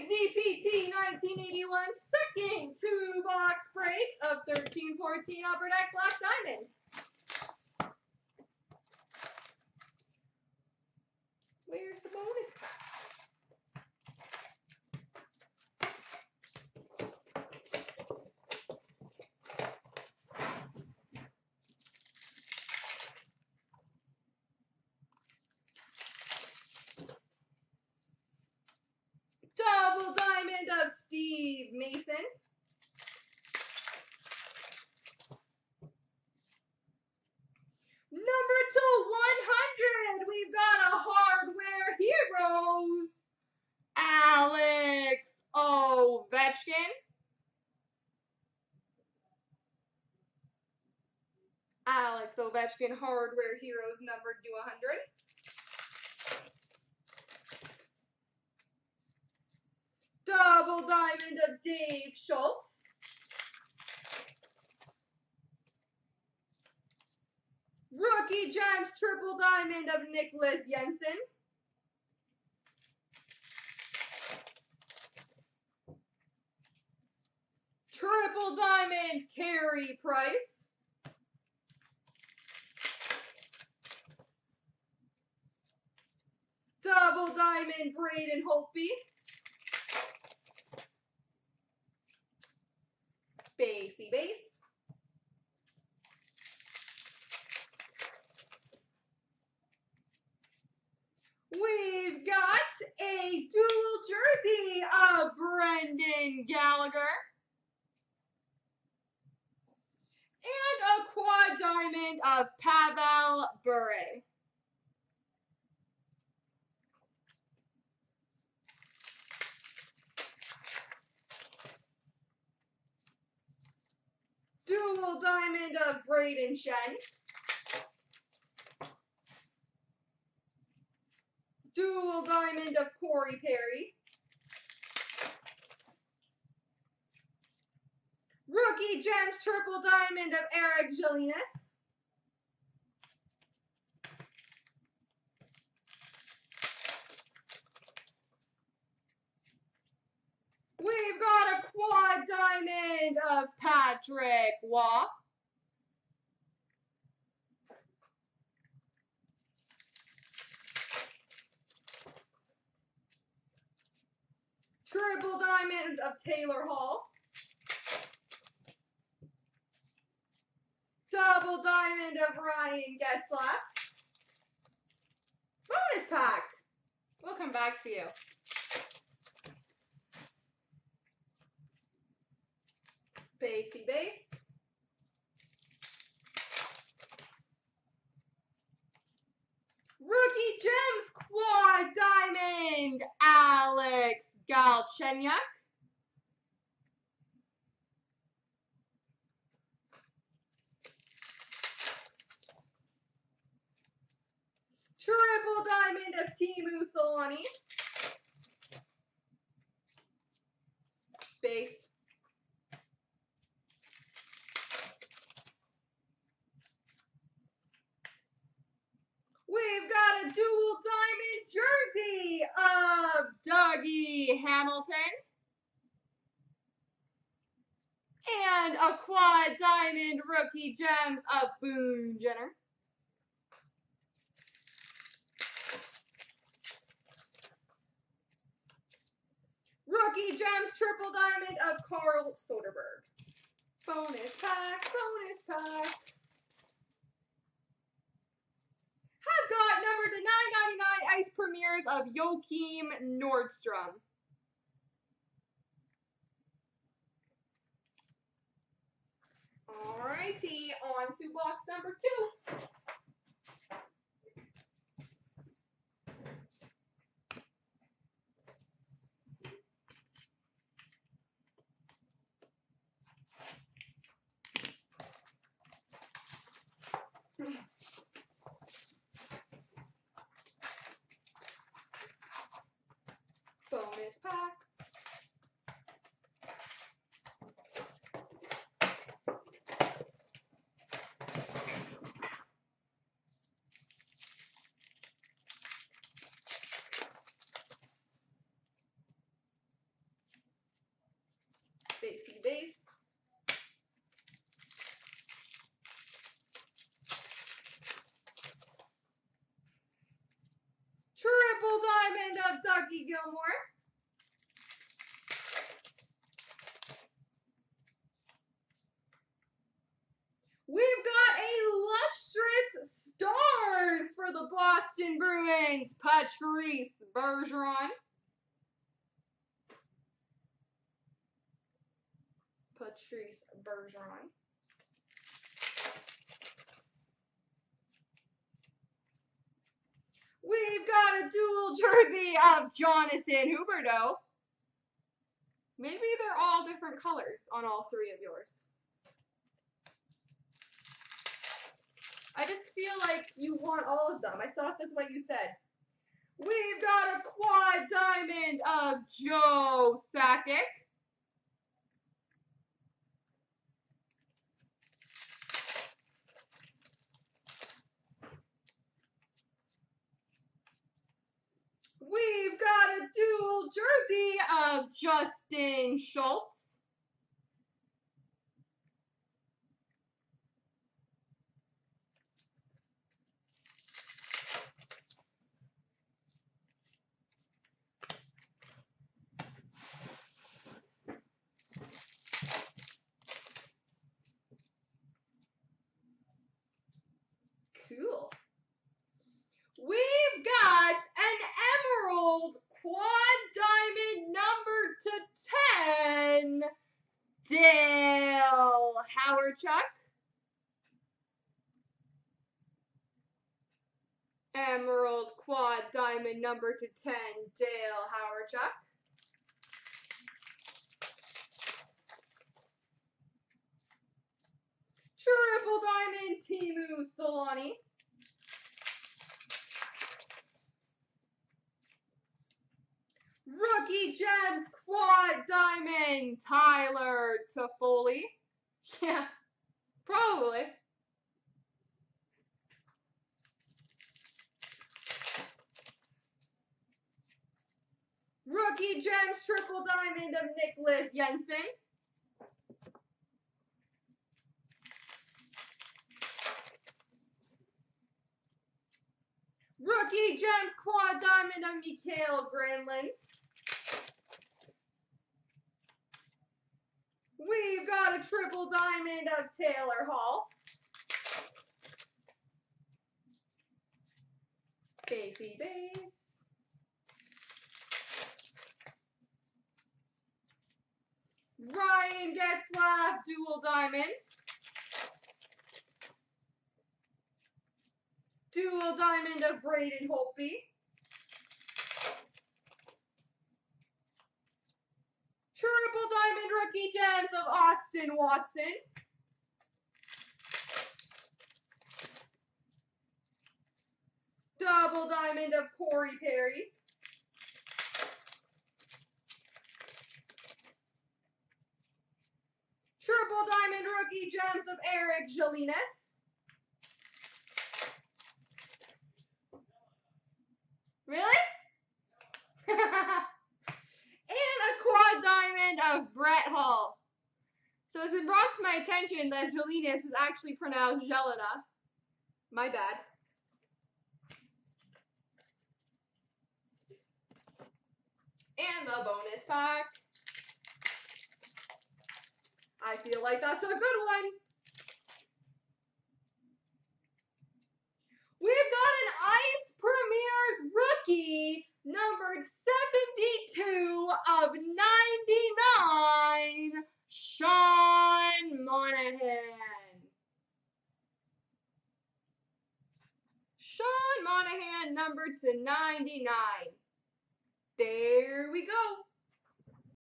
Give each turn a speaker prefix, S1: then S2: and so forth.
S1: VPT 1981 second two-box break of 1314 Upper Deck Black Diamond. Where's the bonus pack? Double diamond of Steve Mason. Number /100, we've got a Hardware Heroes, Alex Ovechkin. Alex Ovechkin, Hardware Heroes, numbered /100. Double diamond of Dave Schultz. Rookie Gems triple diamond of Nicholas Jensen. Triple diamond Carey Price. Double diamond Braden Holtby. Basey base. We've got a dual jersey of Brendan Gallagher. And a quad diamond of Pavel Bure. Dual diamond of Braden Shen. Dual diamond of Corey Perry. Rookie Gems triple diamond of Eric Jelinas. We've got a quad diamond of Patrick Waugh. Triple diamond of Taylor Hall. Double diamond of Ryan Getzlaf. Bonus pack. We'll come back to you. Basey base. Rookie Gems quad diamond Alex Galchenyuk. Triple diamond of Teemu Selanne. Base. We've got a dual diamond jersey of Dougie Hamilton. And a quad diamond rookie gems of Boone Jenner. Rookie Gems triple diamond of Carl Soderberg. Bonus pack, bonus pack. Has got number /999 Ice Premieres of Joakim Nordstrom. Alrighty, on to box number 2. Bonus pack. base. Triple diamond of Dougie Gilmore. We've got a lustrous stars for the Boston Bruins, Patrice Bergeron. Patrice Bergeron. We've got a dual jersey of Jonathan Huberdeau. Maybe they're all different colors on all three of yours. I just feel like you want all of them. I thought that's what you said. We've got a quad diamond of Joe Sakic. We've got a dual jersey of Justin Schultz. Cool. We've got an emerald quad diamond number /10, Dale Hawerchuk. Emerald quad diamond number /10, Dale Hawerchuk. Triple diamond Teemu Selanne. Rookie Gems quad diamond Tyler Toffoli. Yeah, probably. Rookie Gems triple diamond of Nicholas Jensen. Rookie Gems quad diamond of Mikael Granlund. We've got a triple diamond of Taylor Hall. Basey base. Ryan Getzlaf dual diamond. Dual diamond of Braden Holtby. Triple diamond rookie gems of Austin Watson. Double diamond of Corey Perry. Triple diamond rookie gems of Eric Jelinas. Really? And a quad diamond of Brett Hall. So it's been brought to my attention that Jelinas is actually pronounced Jelena. My bad. And the bonus pack. I feel like that's a good one. We've got an Ice Premier's rookie, numbered 72 of 99, Sean Monahan. Sean Monahan, numbered /99. There we go.